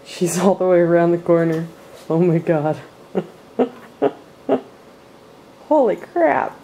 She's all the way around the corner. Oh my god. Holy crap.